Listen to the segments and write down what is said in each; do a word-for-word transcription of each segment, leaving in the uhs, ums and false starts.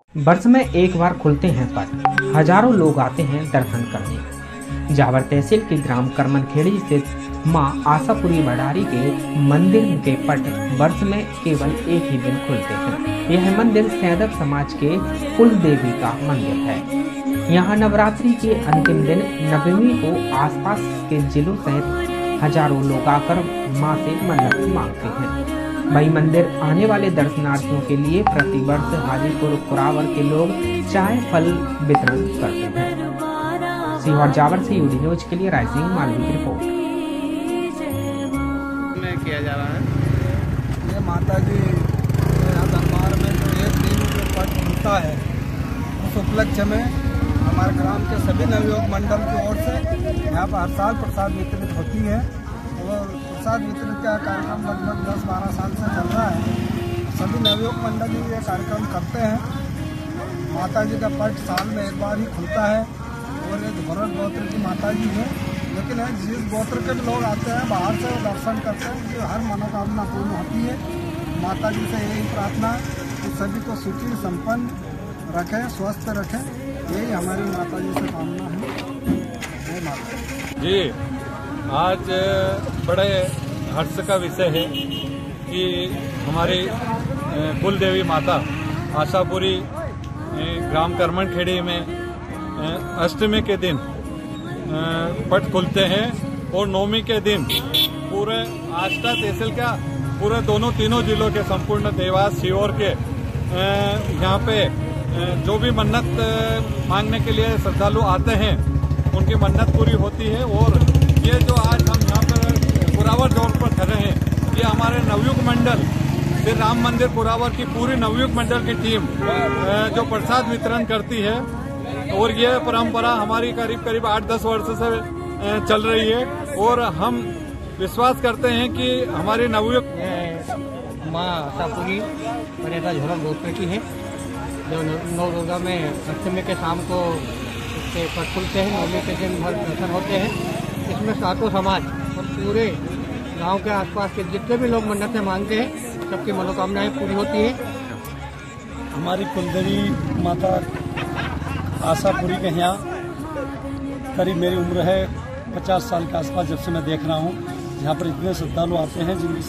वर्ष में एक बार खुलते हैं पट, हजारों लोग आते हैं दर्शन करने। जावर तहसील के ग्राम करमनखेड़ी स्थित मां आशापुरी भंडारी के मंदिर के पट वर्ष में केवल एक ही दिन खुलते हैं। यह मंदिर सैदव समाज के कुल देवी का मंदिर है। यहाँ नवरात्रि के अंतिम दिन नवमी को आसपास के जिलों सहित हजारों लोग आकर मां से मन्नत मांगते हैं। वही मंदिर आने वाले दर्शनार्थियों के लिए प्रतिवर्ष हाजीपुर कुरावर के लोग चाय फल वितरण करते हैं। सीहोर जावर से यूडी न्यूज के लिए रायसिंह मालवी की रिपोर्ट। में किया जा रहा है ये माता जी यहाँ दरबार में जो एक दिन जो पट खुलता है उस उपलक्ष्य में हमारे ग्राम के सभी नवयुवक मंडल की ओर से यहाँ पर हर साल प्रसाद वितरित होती है और प्रसाद वितरित का कार्यक्रम लगभग दस बारह साल से चल रहा है। सभी नवयुवक मंडल ही ये कार्यक्रम करते हैं। माता जी का पट साल में एक बार ही खुलता है और ये धोरट गोत्र की माता जी है, लेकिन जिस गोत्र के भी लोग आते हैं बाहर से वो दर्शन करते हैं कि हर मनोकामना पूर्ण होती है। माता जी से यही प्रार्थना कि सभी को सुखी संपन्न रखें, स्वस्थ रखें, यही हमारी माता जी से कामना है। जय माता जी। आज बड़े हर्ष का विषय है कि हमारी कुल देवी माता आशापुरी ग्राम करमनखेड़ी में अष्टमी के दिन पट खुलते हैं और नवमी के दिन पूरे आष्टा तहसील का पूरे दोनों तीनों जिलों के संपूर्ण देवास सीहोर के यहाँ पे जो भी मन्नत मांगने के लिए श्रद्धालु आते हैं उनकी मन्नत पूरी होती है। और ये जो आज हम यहाँ पर कुरावर जोड़ पर खड़े हैं, ये हमारे नवयुग मंडल श्री राम मंदिर कुरावर की पूरी नवयुग मंडल की टीम जो प्रसाद वितरण करती है और ये परंपरा हमारी करीब करीब आठ दस वर्ष से चल रही है। और हम विश्वास करते हैं कि हमारी नवयुग माँ आशापुरी बनेता झोलम गोत्र की है, जो नौ दुर्गा में अष्टमी के शाम को उसके पट खुलते हैं, नवमी के दिन भर दर्शन होते हैं। इसमें सातों समाज और पूरे गांव के आसपास के जितने भी लोग मन्नतें मांगते हैं सबकी मनोकामनाएं पूरी होती है। हमारी कुलदेवी माता आशापुरी के यहाँ करीब मेरी उम्र है पचास साल के आसपास जब से मैं देख रहा हूँ। यहाँ पर इतने श्रद्धालु आते हैं जिनकी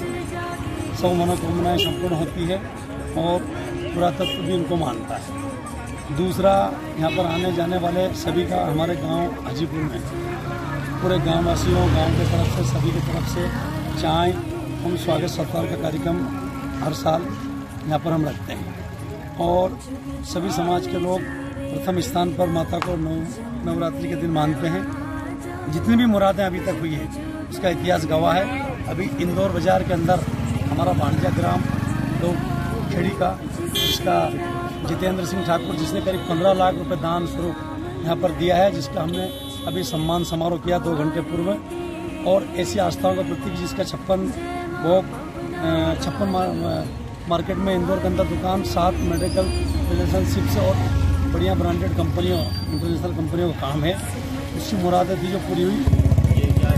सब मनोकामनाएं संपूर्ण होती है और पुरातत्व भी उनको मानता है। दूसरा, यहाँ पर आने जाने वाले सभी का हमारे गांव हाजीपुर में पूरे गाँव वासियों गाँव की तरफ से सभी की तरफ से चाय हम स्वागत सत्कार का कार्यक्रम हर साल यहाँ पर हम रखते हैं। और सभी समाज के लोग प्रथम स्थान पर माता को नव नवरात्रि के दिन मानते हैं। जितनी भी मुरादें अभी तक हुई है उसका इतिहास गवाह है। अभी इंदौर बाजार के अंदर हमारा भांडिया ग्राम दो खेड़ी का जिसका जितेंद्र सिंह ठाकुर जिसने करीब पंद्रह लाख रुपए दान स्वरूप यहाँ पर दिया है, जिसका हमने अभी सम्मान समारोह किया दो घंटे पूर्व। और ऐसी आस्थाओं का प्रतीक जिसका छप्पन भोग छप्पन मार्केट में इंदौर के अंदर दुकान, सात मेडिकल रिलेशनशिप से और बढ़िया ब्रांडेड कंपनियों इंटरनेशनल कंपनियों का काम है। उसकी मुरादें थी जो पूरी हुई। ये क्या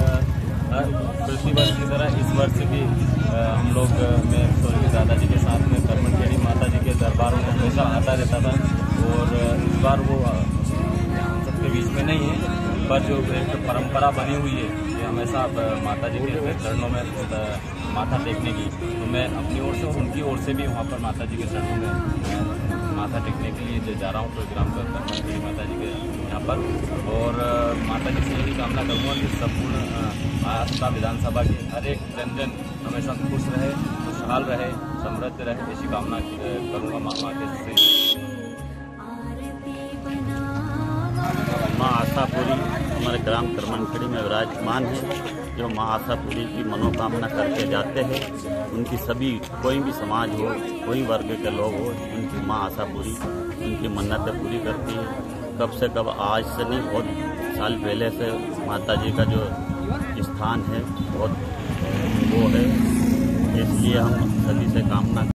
प्रति वर्ष की तरह इस वर्ष भी हम लोग मैं स्वर्गीय दादाजी के साथ में करमनखेड़ी माता जी के दरबारों में हमेशा आता रहता था। और इस बार वो सबके बीच में नहीं है, पर जो एक परंपरा बनी हुई है ये हमेशा माता जी के चरणों में माथा टेकने की, तो मैं अपनी ओर से और उनकी ओर से भी वहाँ पर माता जी के चरणों में माथा टेकने के लिए जा रहा हूँ प्रोग्राम कर करमनखेड़ी माता जी के यहाँ पर। और माता जी से यही कामना करूँगा कि संपूर्ण आस्था विधानसभा के हर एक जन जन हमेशा खुश रहे, खुशहाल रहे, समृद्ध रहे, ऐसी कामना करूँगा माँ माता से। माँ आशापुरी हमारे ग्राम करमनखेड़ी में विराजमान है। जो माँ आशापुरी की मनोकामना करके जाते हैं, उनकी सभी कोई भी समाज हो, कोई वर्ग के लोग हो, उनकी माँ आशापुरी उनकी मन्नतें पूरी करती है। कब से कब, आज से नहीं, बहुत साल पहले से माता जी का जो स्थान है बहुत वो है। इसलिए हम सभी से कामना